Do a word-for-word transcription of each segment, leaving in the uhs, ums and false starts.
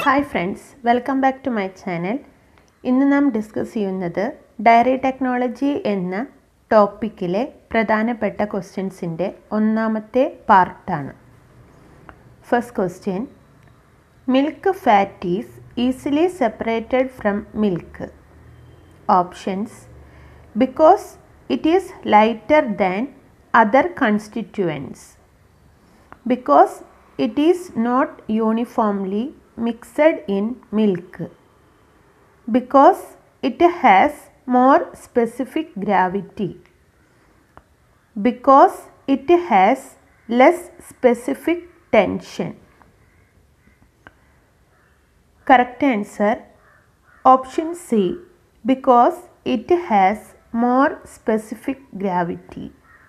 Hi friends, welcome back to my channel. ഇന്ന് നാം discuss ചെയ്യുന്നത് ഡയറി ടെക്നോളജി എന്ന ടോപ്പിക്കിലെ പ്രധാനപ്പെട്ട ക്വസ്റ്റ്യൻസിൻ്റെ ഒന്നാമത്തെ പാർട്ടാണ്. First question: milk fat is easily separated from milk. Options: because it is lighter than other constituents, because it is not uniformly mixed in milk, because it has more specific gravity, because it has less specific tension. Correct answer option C, because it has more specific gravity.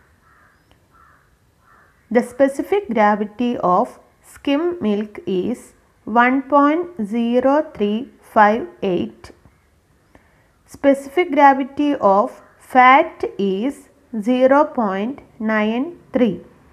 The specific gravity of skim milk is one point zero three five eight. Specific gravity of fat is zero point nine three.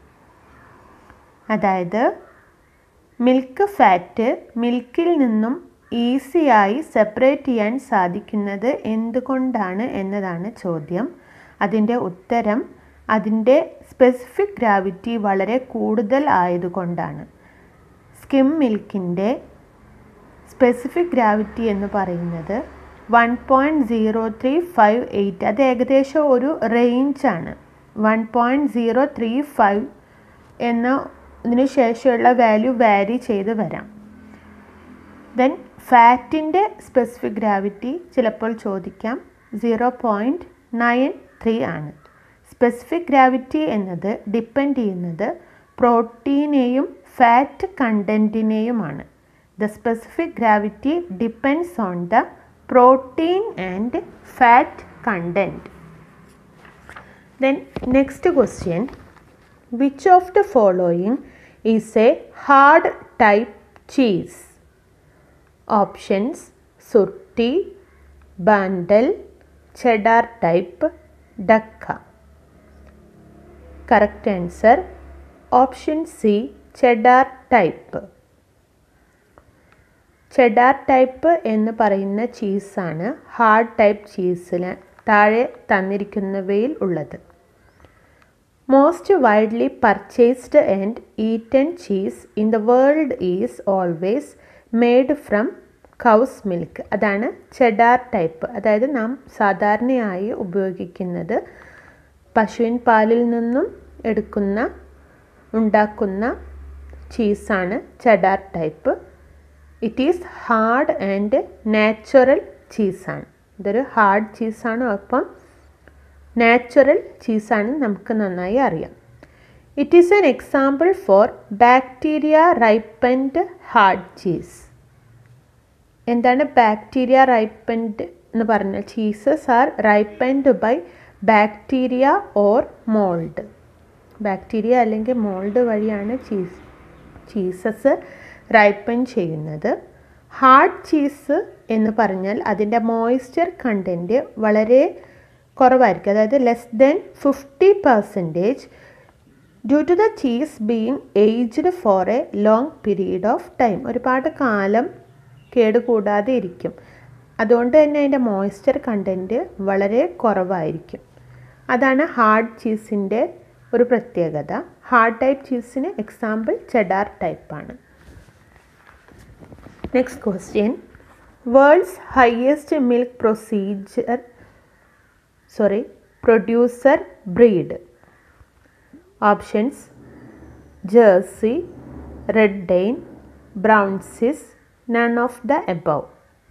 അതായത് milk fat മിൽക്കിൽ നിന്നും ഈസിയായി separate ചെയ്യാൻ സാധിക്കുന്നത് എന്തുകൊണ്ടാണ് എന്നതാണ് ചോദ്യം. അതിൻ്റെ ഉത്തരം അതിൻ്റെ സ്പെസിഫിക് ഗ്രാവിറ്റി വളരെ കൂടുതൽ ആയതുകൊണ്ടാണ്. സ്കിം മിൽക്കിൻ്റെ സ്പെസിഫിക് ഗ്രാവിറ്റി എന്ന് പറയുന്നത് one point zero three five eight. അത് ഏകദേശം ഒരു റേഞ്ചാണ്. One point zero three five എന്ന ഇതിന് ശേഷമുള്ള വാല്യൂ വാരി ചെയ്ത് വരാം. ദെൻ ഫാറ്റിൻ്റെ സ്പെസിഫിക് ഗ്രാവിറ്റി ചിലപ്പോൾ ചോദിക്കാം, സീറോ പോയിൻറ്റ് നയൻ ത്രീ ആണ്. സ്പെസിഫിക് ഗ്രാവിറ്റി എന്നത് ഡിപ്പെൻഡ് ചെയ്യുന്നത് പ്രോട്ടീനെയും ഫാറ്റ് കണ്ടൻറ്റിനെയുമാണ്. The specific gravity depends on the protein and fat content. Then next question: which of the following is a hard type cheese? Options: Surti, Bandel, cheddar type, Dacca. Correct answer option C, cheddar type. Cheddar type എന്ന് പറയുന്ന ചീസാണ് hard type ചീസിന് താഴെ തന്നിരിക്കുന്നവയിൽ ഉള്ളത്. Most widely purchased and eaten cheese in the world is always made from cow's milk. അതാണ് cheddar type. അതായത് നാം സാധാരണയായി ഉപയോഗിക്കുന്നത് പശുവിൻ പാലിൽ നിന്നും എടുക്കുന്ന ഉണ്ടാക്കുന്ന ചീസാണ് cheddar type. It is hard and natural ചീസാണ്. ഇതൊരു ഹാർഡ് ചീസാണ്, ഒപ്പം നാച്ചുറൽ ചീസാണ്, നമുക്ക് നന്നായി അറിയാം. It is an example for bacteria ripened hard cheese. എന്താണ് ബാക്ടീരിയ റൈപ്പൻഡ് എന്ന് പറഞ്ഞാൽ? Cheeses are ripened by bacteria or mould. Bacteria അല്ലെങ്കിൽ മോൾഡ് വഴിയാണ് ചീസ് ചീസസ് റൈപ്പൻ ചെയ്യുന്നത്. ഹാർഡ് ചീസ് എന്ന് പറഞ്ഞാൽ അതിൻ്റെ മോയ്സ്ചർ കണ്ടൻറ്റ് വളരെ കുറവായിരിക്കും, അതായത് less than fifty percentage, due to the cheese being aged for a long period of time. ഒരുപാട് കാലം കേടുകൂടാതെ ഇരിക്കും. അതുകൊണ്ട് തന്നെ അതിൻ്റെ മോയ്സ്ചർ കണ്ടൻറ്റ് വളരെ കുറവായിരിക്കും. അതാണ് ഹാർഡ് ചീസിൻ്റെ ഒരു പ്രത്യേകത. ഹാർഡ് ടൈപ്പ് ചീസിന് എക്സാമ്പിൾ ചെഡാർ ടൈപ്പാണ്. Next question: world's highest milk procedure sorry producer breed. Options: Jersey, red Dane, brown Swiss, none of the above.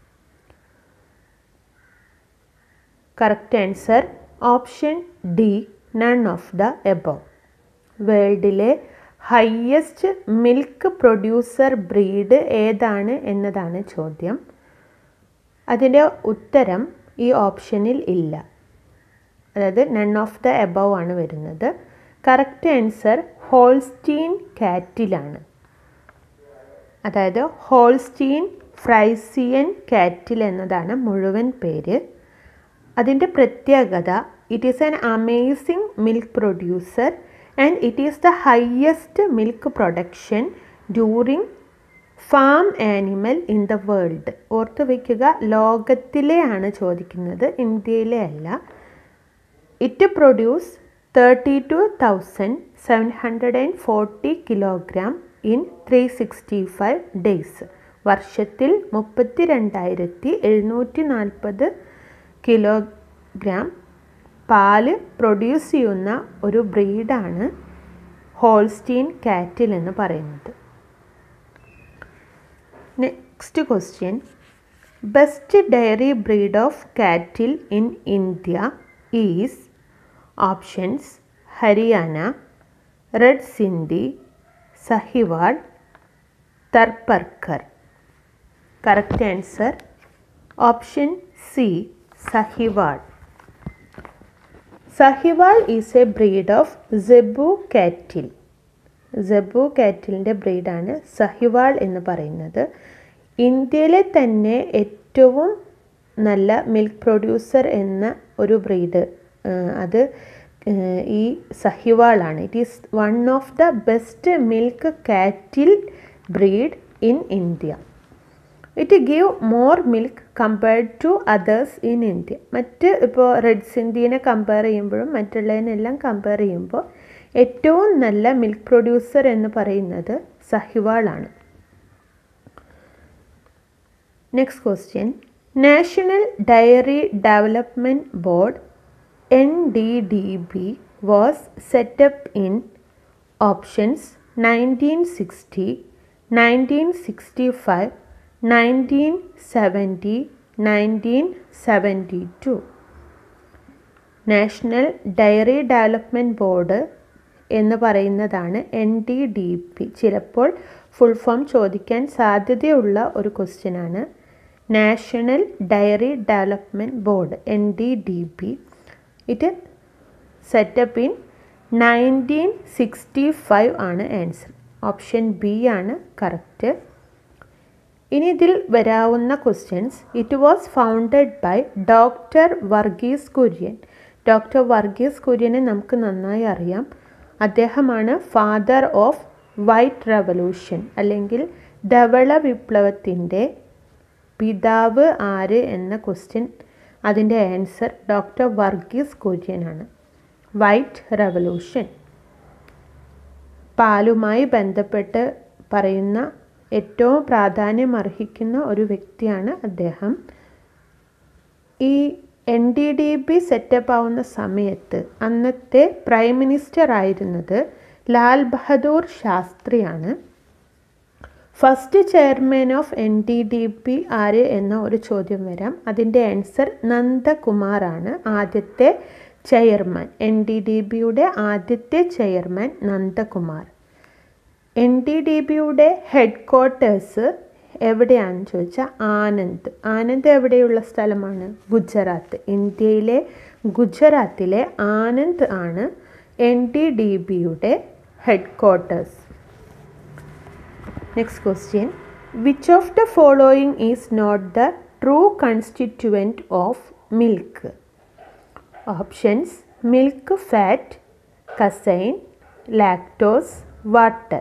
Correct answer option D, none of the above. വേൾഡിലെ highest milk producer breed ഏതാണ് എന്നതാണ് ചോദ്യം. അതിൻ്റെ ഉത്തരം ഈ ഓപ്ഷനിൽ ഇല്ല, അതായത് നൺ ഓഫ് ദ എബവ് ആണ് വരുന്നത്. കറക്റ്റ് ആൻസർ ഹോൾസ്റ്റീൻ കാറ്റിലാണ്. അതായത് ഹോൾസ്റ്റീൻ ഫ്രൈസിയൻ കാറ്റിൽ എന്നതാണ് മുഴുവൻ പേര്. അതിൻ്റെ പ്രത്യേകത, it is an amazing milk producer and it is the highest milk production during farm animal in the world. ഓർത്ത് വയ്ക്കുക, ലോകത്തിലെയാണ് ചോദിക്കുന്നത്, ഇന്ത്യയിലെ അല്ല. It produce thirty two thousand seven hundred and forty kilogram in three sixty five days. വർഷത്തിൽ മുപ്പത്തി രണ്ടായിരത്തി എഴുന്നൂറ്റി നാൽപ്പത് കിലോഗ്രാം പാല് പ്രൊഡ്യൂസ് ചെയ്യുന്ന ഒരു ബ്രീഡാണ് ഹോൾസ്റ്റീൻ കാറ്റിൽ എന്ന് പറയുന്നത്. Next question. Best dairy breed of cattle in India is. Options: Haryana, red Sindhi, Sahiwal, Tharparkar. Correct answer option C, Sahiwal. Sahiwal is a breed of zebu cattle. Zebu കാറ്റിലിൻ്റെ ബ്രീഡാണ് സഹിവാൾ എന്ന് പറയുന്നത്. ഇന്ത്യയിലെ തന്നെ ഏറ്റവും നല്ല മിൽക്ക് പ്രൊഡ്യൂസർ എന്ന ഒരു ബ്രീഡ് അത് ഈ സഹിവാളാണ്. It is one of the best milk cattle breed in India. It give more milk compared to others in India. മറ്റ് ഇപ്പോൾ റെഡ് സിന്ധിനെ കമ്പയർ ചെയ്യുമ്പോഴും മറ്റുള്ളതിനെല്ലാം കമ്പയർ ചെയ്യുമ്പോൾ ഏറ്റവും നല്ല മിൽക്ക് പ്രൊഡ്യൂസർ എന്ന് പറയുന്നത് സഹിവാളാണ്. Next question. National dairy development board N D D B was set up in. Options: nineteen sixty, nineteen sixty five, nineteen seventy, nineteen seventy two. National dairy development board എന്ന് പറയുന്നതാണ് N D D P. ചിലപ്പോൾ full form ചോദിക്കാൻ സാധ്യതയുള്ള ഒരു ക്വസ്റ്റ്യനാണ്. National dairy development board N D D P. It set up in nineteen sixty five ആണ് answer. Option B ആണ് correct. ഇനി ഇതിൽ വരാവുന്ന questions. It was founded by doctor Varghese Kurien. Doctor Varghese കുര്യനെ നമുക്ക് നന്നായി അറിയാം. അദ്ദേഹമാണ് ഫാദർ ഓഫ് വൈറ്റ് റവല്യൂഷൻ അല്ലെങ്കിൽ ധവള വിപ്ലവത്തിൻ്റെ പിതാവ് ആര് എന്ന ക്വസ്റ്റ്യൻ, അതിൻ്റെ ആൻസർ ഡോക്ടർ വർഗീസ് കുര്യനാണ്. വൈറ്റ് റവല്യൂഷൻ പാലുമായി ബന്ധപ്പെട്ട് പറയുന്ന ഏറ്റവും പ്രാധാന്യം അർഹിക്കുന്ന ഒരു വ്യക്തിയാണ് അദ്ദേഹം. ഈ N D D B set up ആവുന്ന സമയത്ത് അന്നത്തെ പ്രൈം മിനിസ്റ്റർ ആയിരുന്നത് ലാൽ ബഹദൂർ ശാസ്ത്രിയാണ്. First chairman of N D D B ആര് എന്ന ഒരു ചോദ്യം വരാം. അതിൻ്റെ ആൻസർ നന്ദകുമാറാണ്. ആദ്യത്തെ ചെയർമാൻ, എൻ ഡി ഡി ബിയുടെ ആദ്യത്തെ chairman Nandakumar. N D D ബിയുടെ ഹെഡ് ക്വാർട്ടേഴ്സ് എവിടെയാണെന്ന് ചോദിച്ചാൽ ആനന്ദ്. ആനന്ദ് എവിടെയുള്ള സ്ഥലമാണ്? ഗുജറാത്ത്. ഇന്ത്യയിലെ ഗുജറാത്തിലെ ആനന്ദ് ആണ് എൻ ഡി ഡി ബിയുടെ headquarters. Next question. Which of the following is not the true constituent of milk? Options: milk fat, casein, lactose, water.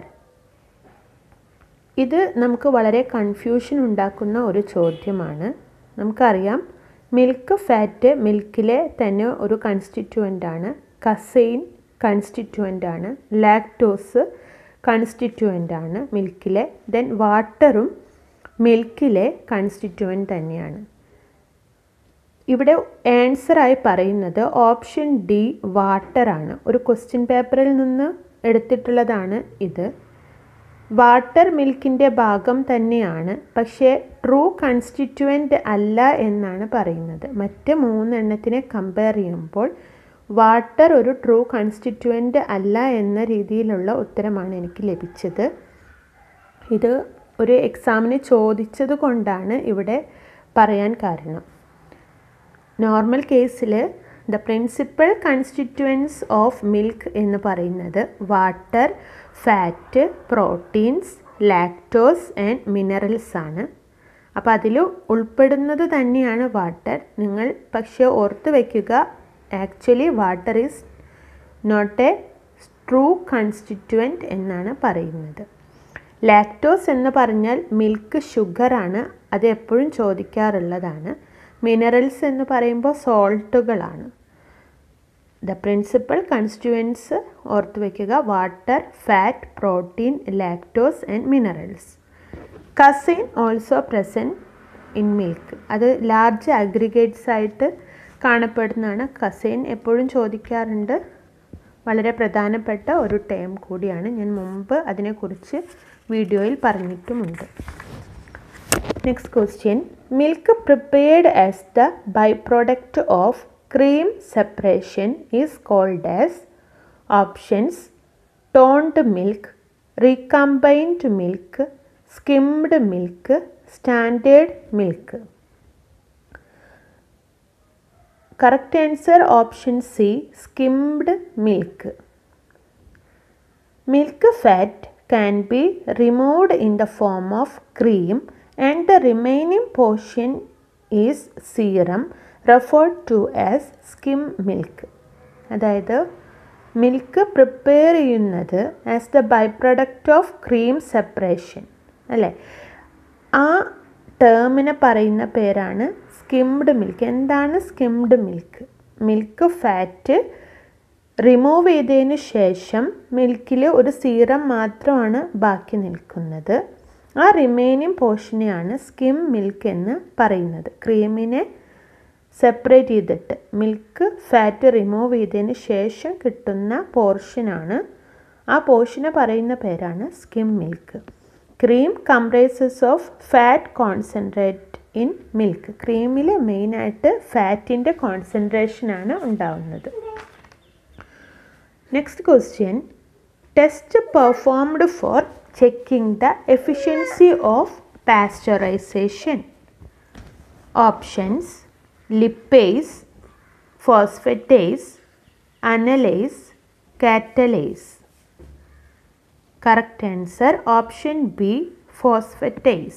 ഇത് നമുക്ക് വളരെ കൺഫ്യൂഷൻ ഉണ്ടാക്കുന്ന ഒരു ചോദ്യമാണ്. നമുക്കറിയാം മിൽക്ക് ഫാറ്റ് മിൽക്കിലെ തന്നെ ഒരു കൺസ്റ്റിറ്റ്യുവൻ്റ് ആണ്, കസൈൻ കൺസ്റ്റിറ്റ്യുവൻ്റ് ആണ്, ലാക്ടോസ് കൺസ്റ്റിറ്റ്യുവൻ്റ് ആണ് മിൽക്കിലെ, ദെൻ വാട്ടറും മിൽക്കിലെ കൺസ്റ്റിറ്റ്യുവൻ്റ് തന്നെയാണ്. ഇവിടെ ആൻസറായി പറയുന്നത് ഓപ്ഷൻ ഡി വാട്ടറാണ്. ഒരു ക്വസ്റ്റ്യൻ പേപ്പറിൽ നിന്ന് എടുത്തിട്ടുള്ളതാണ് ഇത്. വാട്ടർ മിൽക്കിൻ്റെ ഭാഗം തന്നെയാണ്, പക്ഷേ ട്രൂ കൺസ്റ്റിറ്റ്യുവൻ്റ് അല്ല എന്നാണ് പറയുന്നത്. മറ്റ് മൂന്നെണ്ണത്തിനെ കമ്പയർ ചെയ്യുമ്പോൾ വാട്ടർ ഒരു ട്രൂ കൺസ്റ്റിറ്റ്യുവൻ്റ് അല്ല എന്ന രീതിയിലുള്ള ഉത്തരമാണ് എനിക്ക് ലഭിച്ചത്. ഇത് ഒരു എക്സാമിന് ചോദിച്ചത് കൊണ്ടാണ് ഇവിടെ പറയാൻ കാരണം. നോർമൽ കേസിൽ the principal constituents of milk എന്ന് പറയുന്നത് water, fat, proteins, lactose and minerals ആണ്. അപ്പോൾ അതിൽ ഉൾപ്പെടുന്നത് തന്നെയാണ് വാട്ടർ. നിങ്ങൾ പക്ഷേ ഓർത്ത് വയ്ക്കുക, actually water is not a true constituent എന്നാണ് പറയുന്നത്. ലാക്ടോസ് എന്ന് പറഞ്ഞാൽ മിൽക്ക് ഷുഗറാണ്, അത് എപ്പോഴും ചോദിക്കാറുള്ളതാണ്. മിനറൽസ് എന്ന് പറയുമ്പോൾ സോൾട്ടുകളാണ്. ദ പ്രിൻസിപ്പൽ കൺസ്റ്റിറ്റ്യുവൻസ് ഓർത്ത് വയ്ക്കുക: water, fat, protein, lactose and minerals. Casein also present in milk, അത് ലാർജ് അഗ്രിഗേറ്റ്സ് ആയിട്ട് കാണപ്പെടുന്നതാണ്. കസൈൻ എപ്പോഴും ചോദിക്കാറുണ്ട്, വളരെ പ്രധാനപ്പെട്ട ഒരു ടേം കൂടിയാണ്. ഞാൻ മുമ്പ് അതിനെക്കുറിച്ച് വീഡിയോയിൽ പറഞ്ഞിട്ടുമുണ്ട്. Next question: milk prepared as the by product of cream separation is called as options: toned milk, recombined milk, skimmed milk, standard milk. Correct answer option C, skimmed milk. Milk fat can be removed in the form of cream and the remaining portion is serum referred to as skim milk. അതായത് milk prepare ചെയ്യുന്നത് as the by product of cream separation അല്ലേ, ആ ടേമിനെ പറയുന്ന പേരാണ് skimmed milk. എന്താണ് skimmed milk? Milk fat remove ചെയ്തതിന് ശേഷം മിൽക്കിൽ ഒരു സീറം മാത്രമാണ് ബാക്കി നിൽക്കുന്നത്. ആ റിമൈനിങ് പോർഷനെയാണ് സ്കിം മിൽക്ക് എന്ന് പറയുന്നത്. ക്രീമിനെ സെപ്പറേറ്റ് ചെയ്തിട്ട് മിൽക്ക് ഫാറ്റ് റിമൂവ് ചെയ്തതിന് ശേഷം കിട്ടുന്ന പോർഷനാണ്, ആ പോർഷനെ പറയുന്ന പേരാണ് skim milk. Cream comprises of fat concentrate in milk. ക്രീമിൽ മെയിനായിട്ട് ഫാറ്റിൻ്റെ കോൺസെൻട്രേഷനാണ് ഉണ്ടാവുന്നത്. Next question: test performed for checking the efficiency of pasteurisation. Options: lipase, phosphatase, analase, catalase. Correct answer option B, phosphatase.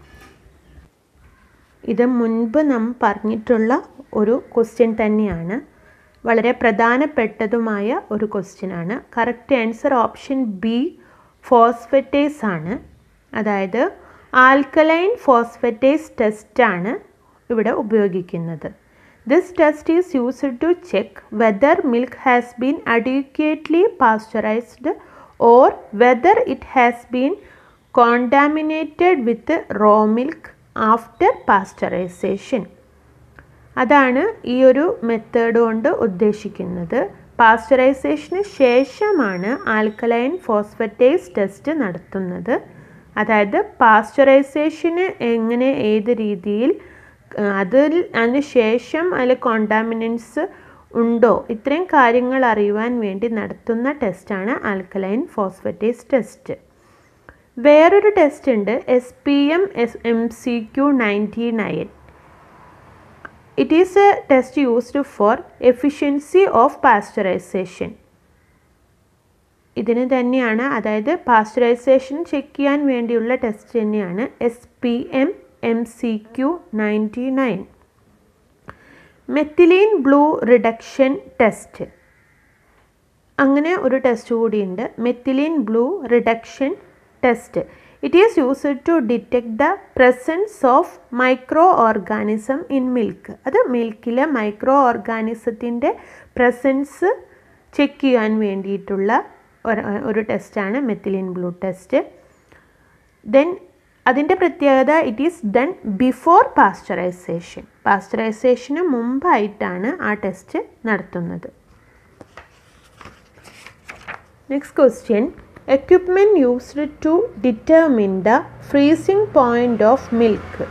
ഇത് മുൻപ് നാം പറഞ്ഞിട്ടുള്ള ഒരു ക്വസ്റ്റ്യൻ തന്നെയാണ്, വളരെ പ്രധാനപ്പെട്ടതുമായ ഒരു ക്വസ്റ്റ്യൻ ആണ്. Correct answer option B, phosphatase ആണ്. അതായത് ആൽക്കലൈൻ ഫോസ്ഫറ്റേസ് ടെസ്റ്റാണ് ഇവിടെ ഉപയോഗിക്കുന്നത്. This test is used to check whether milk has been adequately pasteurised or whether it has been contaminated with raw milk after pasteurisation. അതാണ് ഈ ഒരു method കൊണ്ട് ഉദ്ദേശിക്കുന്നത്. പാസ്ചറൈസേഷന് ശേഷമാണ് ആൽക്കലൈൻ ഫോസ്ഫറ്റേസ് ടെസ്റ്റ് നടത്തുന്നത്. അതായത് പാസ്ചറൈസേഷന് എങ്ങനെ ഏത് രീതിയിൽ അതിൽ അതിന് ശേഷം അതിൽ കോണ്ടാമിനൻസ് ഉണ്ടോ, ഇത്രയും കാര്യങ്ങൾ അറിയുവാൻ വേണ്ടി നടത്തുന്ന ടെസ്റ്റാണ് ആൽക്കലൈൻ ഫോസ്ഫറ്റേസ് ടെസ്റ്റ്. വേറൊരു ടെസ്റ്റ് ഉണ്ട്, S P M S M C Q ninety nine. It is a test used for efficiency of pasteurisation. ഇതിന് തന്നെയാണ്, അതായത് പാസ്ചറൈസേഷൻ ചെക്ക് ചെയ്യാൻ വേണ്ടിയുള്ള ടെസ്റ്റ് തന്നെയാണ് S P M M C Q ninety nine. Methylene blue reduction test, അങ്ങനെ ഒരു test കൂടിയുണ്ട്, methylene blue reduction test. It is used to detect the presence of micro organism in milk. അത് മിൽക്കിലെ micro ഓർഗാനിസത്തിൻ്റെ presence check ചെയ്യാൻ വേണ്ടിയിട്ടുള്ള ഒരു ടെസ്റ്റാണ് methylene blue test. Then അതിൻ്റെ പ്രത്യേകത, it is done before pasteurisation. പാസ്ചറൈസേഷന് മുമ്പായിട്ടാണ് ആ ടെസ്റ്റ് നടത്തുന്നത്. Next question: equipment used to determine the freezing point of milk.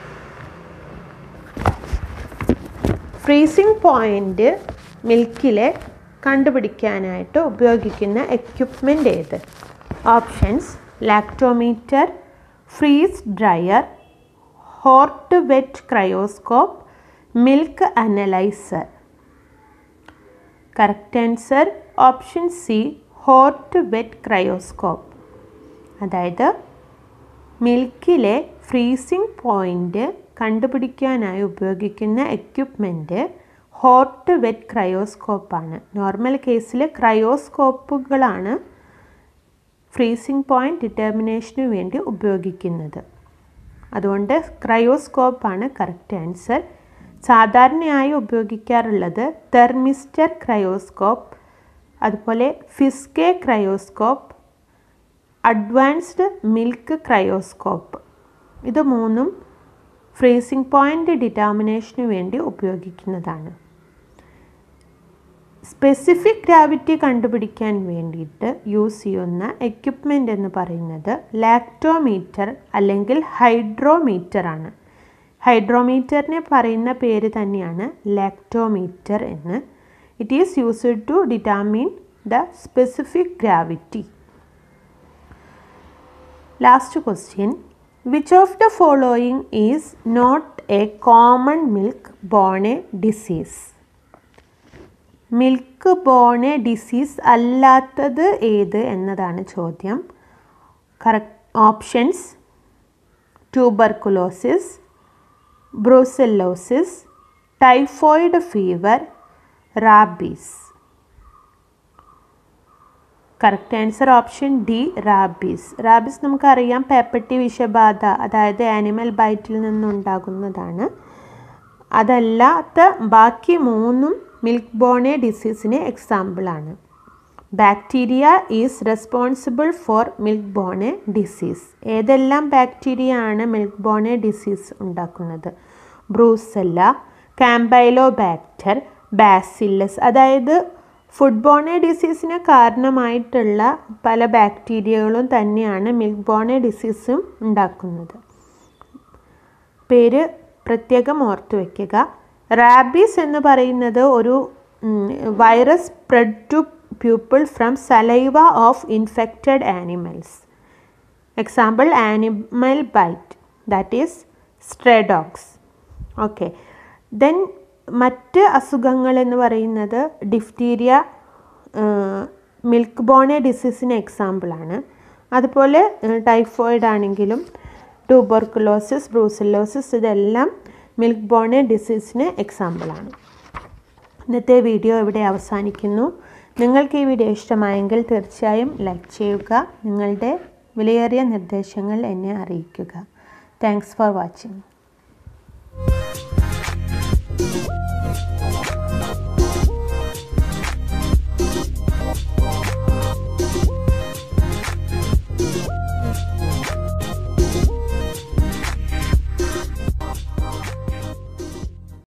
Freezing point മിൽക്കിലെ കണ്ടുപിടിക്കാനായിട്ട് ഉപയോഗിക്കുന്ന എക്യുപ്മെൻ്റ് ഏത്? Options: lactometer, freeze dryer, Hortvet cryoscope, milk analyser. Correct answer option C, Hortvet cryoscope. അതായത് മിൽക്കിലെ freezing point കണ്ടുപിടിക്കാനായി ഉപയോഗിക്കുന്ന equipment Hortvet ക്രയോസ്കോപ്പാണ്. Normal കേസിൽ ക്രയോസ്കോപ്പുകളാണ് ഫ്രീസിംഗ് പോയിൻറ്റ് ഡിറ്റർമിനേഷന് വേണ്ടി ഉപയോഗിക്കുന്നത്. അതുകൊണ്ട് ക്രയോസ്കോപ്പാണ് കറക്റ്റ് ആൻസർ. സാധാരണയായി ഉപയോഗിക്കാറുള്ളത് തെർമിസ്റ്റർ ക്രയോസ്കോപ്പ്, അതുപോലെ ഫിസ്കെ ക്രയോസ്കോപ്പ്, അഡ്വാൻസ്ഡ് മിൽക്ക് ക്രയോസ്കോപ്പ്. ഇത് മൂന്നും ഫ്രീസിംഗ് പോയിൻറ്റ് ഡിറ്റർമിനേഷന് വേണ്ടി ഉപയോഗിക്കുന്നതാണ്. സ്പെസിഫിക് ഗ്രാവിറ്റി കണ്ടുപിടിക്കാൻ വേണ്ടിയിട്ട് യൂസ് ചെയ്യുന്ന എക്യുപ്മെൻ്റ് എന്ന് പറയുന്നത് ലാക്ടോമീറ്റർ അല്ലെങ്കിൽ ഹൈഡ്രോമീറ്റർ ആണ്. ഹൈഡ്രോമീറ്ററിനെ പറയുന്ന പേര് തന്നെയാണ് ലാക്ടോമീറ്റർ എന്ന്. It is used to determine the specific gravity. Last question, which of the following is not a common milk-borne disease? Milk bone disease അല്ലാത്തത് ഏത് എന്നതാണ് ചോദ്യം. Correct options: tuberculosis, brucellosis, typhoid fever, rabies. Correct answer option D, rabies. Rabies നമുക്കറിയാം പേപ്പട്ടി വിഷബാധ, അതായത് animal ബൈറ്റിൽ നിന്നുണ്ടാകുന്നതാണ്. അതല്ലാത്ത ബാക്കി മൂന്നും മിൽക്ക് ബോൺ ഡിസീസിന് എക്സാമ്പിളാണ്. Bacteria is responsible for milk bone disease. ഏതെല്ലാം ബാക്ടീരിയ ആണ് മിൽക്ക് ബോൺ ഡിസീസ് ഉണ്ടാക്കുന്നത്? Brucella, campylobacter, bacillus. അതായത് ഫുഡ് ബോൺ ഡിസീസിന് കാരണമായിട്ടുള്ള പല ബാക്ടീരിയകളും തന്നെയാണ് മിൽക്ക് ബോൺ ഡിസീസും ഉണ്ടാക്കുന്നത്. പേര് പ്രത്യേകം ഓർത്തു വയ്ക്കുക. റാബീസ് എന്ന് പറയുന്നത് ഒരു virus spread to people from saliva of infected animals. Example animal bite, that is stray dogs. Okay, then മറ്റ് അസുഖങ്ങൾ എന്ന് പറയുന്നത് ഡിഫ്തീരിയ മിൽക്ക് ബോൺ ഡിസീസിന് എക്സാമ്പിളാണ്. അതുപോലെ ടൈഫോയിഡ് ആണെങ്കിലും ട്യൂബർകുലോസിസ്, ബ്രൂസെല്ലോസിസ് ഇതെല്ലാം മിൽക്ക് ബോൺ ഡിസീസിന് എക്സാമ്പിളാണ്. ഇന്നത്തെ വീഡിയോ ഇവിടെ അവസാനിക്കുന്നു. നിങ്ങൾക്ക് ഈ വീഡിയോ ഇഷ്ടമായെങ്കിൽ തീർച്ചയായും ലൈക്ക് ചെയ്യുക. നിങ്ങളുടെ വിലയേറിയ നിർദ്ദേശങ്ങൾ എന്നെ അറിയിക്കുക. Thanks for watching.